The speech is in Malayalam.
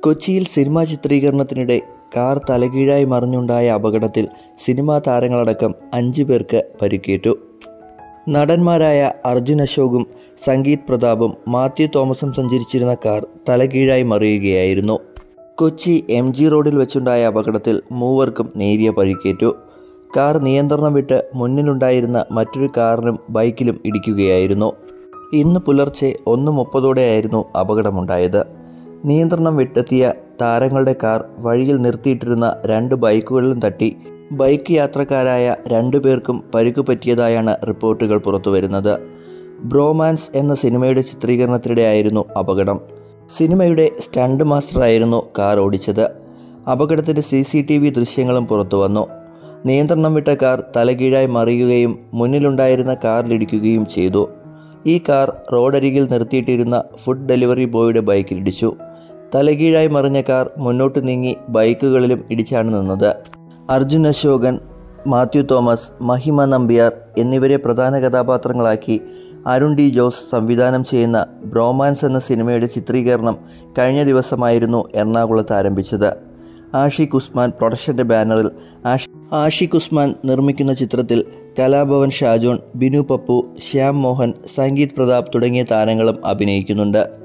കൊച്ചിയിൽ സിനിമാ ചിത്രീകരണത്തിനിടെ കാർ തലകീഴായി മറിഞ്ഞുണ്ടായ അപകടത്തിൽ സിനിമാ താരങ്ങളടക്കം 5 പേർക്ക് പരിക്കേറ്റു. നടന്മാരായ അർജുൻ അശോകും സംഗീത് പ്രതാപും മാത്യു തോമസും സഞ്ചരിച്ചിരുന്ന കാർ തലകീഴായി മറിയുകയായിരുന്നു. കൊച്ചി MG റോഡിൽ വെച്ചുണ്ടായ അപകടത്തിൽ മൂവർക്കും നേരിയ പരിക്കേറ്റു. കാർ നിയന്ത്രണം വിട്ട് മുന്നിലുണ്ടായിരുന്ന മറ്റൊരു കാറിനും ബൈക്കിലും ഇടിക്കുകയായിരുന്നു. ഇന്ന് പുലർച്ചെ 1:30 അപകടമുണ്ടായത്. നിയന്ത്രണം വിട്ടെത്തിയ താരങ്ങളുടെ കാർ വഴിയിൽ നിർത്തിയിട്ടിരുന്ന 2 ബൈക്കുകളിലും തട്ടി ബൈക്ക് യാത്രക്കാരായ 2 പേർക്കും പരിക്കു പറ്റിയതായാണ് റിപ്പോർട്ടുകൾ പുറത്തുവരുന്നത്. ബ്രോമാൻസ് എന്ന സിനിമയുടെ ചിത്രീകരണത്തിനിടെയായിരുന്നു അപകടം. സിനിമയുടെ സ്റ്റണ്ട് മാസ്റ്ററായിരുന്നു കാർ ഓടിച്ചത്. അപകടത്തിൻ്റെ CCTV ദൃശ്യങ്ങളും പുറത്തുവന്നു. നിയന്ത്രണം വിട്ട കാർ തലകീഴായി മറിയുകയും മുന്നിലുണ്ടായിരുന്ന കാറിലിടിക്കുകയും ചെയ്തു. ഈ കാർ റോഡരികിൽ നിർത്തിയിട്ടിരുന്ന ഫുഡ് ഡെലിവറി ബോയുടെ ബൈക്കിലിടിച്ചു. തലകീഴായി മറിഞ്ഞ കാർ മുന്നോട്ട് നീങ്ങി ബൈക്കുകളിലും ഇടിച്ചാണ് നിന്നത്. അർജുൻ അശോകൻ, മാത്യു തോമസ്, മഹിമ നമ്പ്യാർ എന്നിവരെ പ്രധാന കഥാപാത്രങ്ങളാക്കി അരുൺ D. ജോസ് സംവിധാനം ചെയ്യുന്ന ബ്രോമാൻസ് എന്ന സിനിമയുടെ ചിത്രീകരണം കഴിഞ്ഞ ദിവസമായിരുന്നു എറണാകുളത്ത് ആരംഭിച്ചത്. ആഷിഖ് ഉസ്മാൻ പ്രൊഡക്ഷൻ്റെ ബാനറിൽ ആഷിഖ് ഉസ്മാൻ നിർമ്മിക്കുന്ന ചിത്രത്തിൽ കലാഭവൻ ഷാജോൺ, ബിനു പപ്പു, ശ്യാം മോഹൻ, സംഗീത് പ്രതാപ് തുടങ്ങിയ താരങ്ങളും അഭിനയിക്കുന്നുണ്ട്.